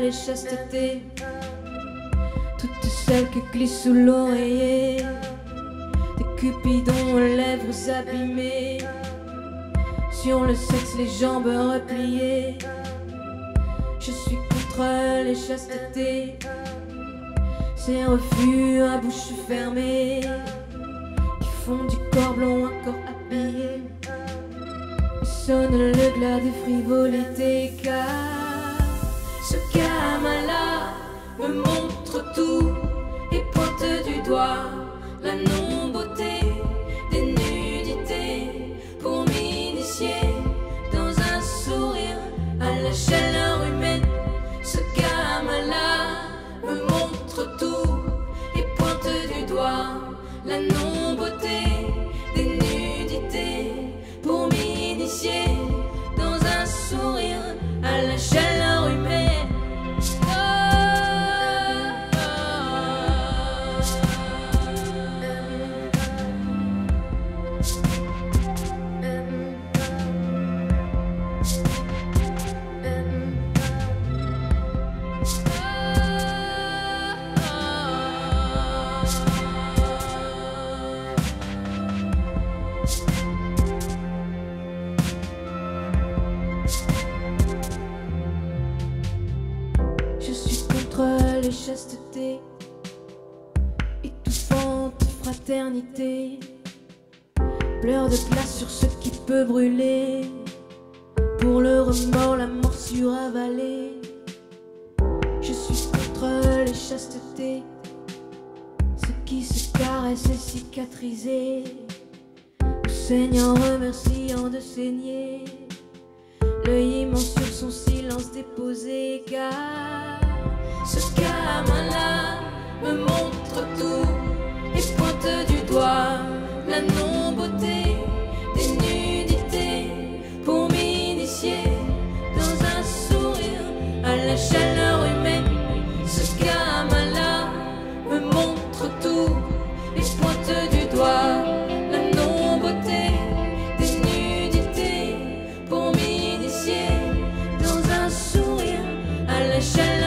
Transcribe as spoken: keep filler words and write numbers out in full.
et chasteté, toutes celles qui glissent sous l'oreiller, des cupidons aux lèvres abîmées, sur le sexe les jambes repliées. Je suis contre les chastetés, ces refus à bouche fermée, qui font du corps blond un corps habillé, et sonne le glas des frivolités. Car ce gamin-là me montre tout et pointe du doigt la non-beauté des nudités, pour m'initier dans un sourire à la chaleur humaine. Ce gamin-là me montre tout et pointe du doigt la non-beauté des nudités, pour m'initier dans un sourire à la chaleur humaine. Je suis contre les chastetés, étouffante fraternité, pleurs de glace sur ce qui peut brûler, pour le remords la morsure avalée. Je suis contre les chastetés, ceux qui se caressent et cicatrisés, le Seigneur remerciant de saigner, l'œil immense sur son silence déposé. Car ce gamin-là me montre tout et pointe du doigt la non-beauté des nudités, pour m'initier dans un sourire à la chaleur humaine. Ce gamin-là me montre tout et pointe du doigt la non-beauté des nudités, pour m'initier dans un sourire à la chaleur